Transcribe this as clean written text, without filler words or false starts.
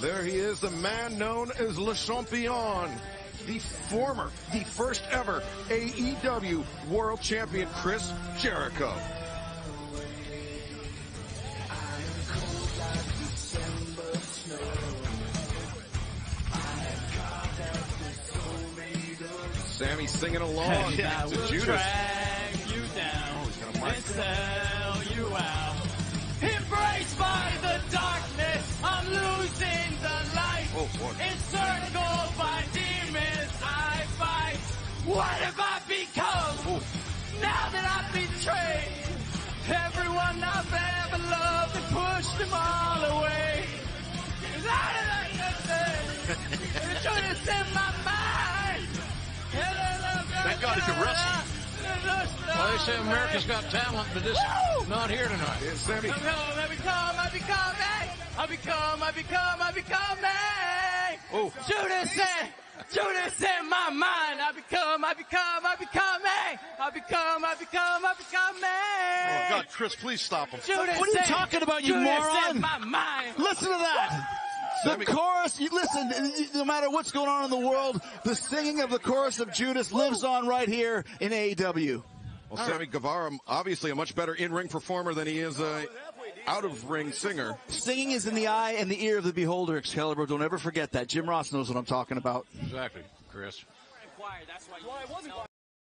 There he is, the man known as Le Champion, the first ever AEW World Champion, Chris Jericho. Sammy singing along to Judas. Drag you down and sell you out. Embraced by the darkness, I'm losing the light. Encircled by demons, I fight. What have I become? Now that I've betrayed everyone I've ever loved and pushed them all away. Judas in my mind. Thank God he could wrestle. Well, they say America's Got Talent, but this is not here tonight. Yeah, Sammy. I become me. Oh. Judas in my mind. I become me. Oh, God, Chris, please stop him. Judas What are you talking about, you moron? Judas in my mind. Listen to that. The chorus, you listen, no matter what's going on in the world, the singing of the chorus of Judas lives on right here in AEW. Well, Sammy Guevara, obviously a much better in-ring performer than he is out-of-ring singer. Singing is in the eye and the ear of the beholder, Excalibur. Don't ever forget that. Jim Ross knows what I'm talking about. Exactly, Chris.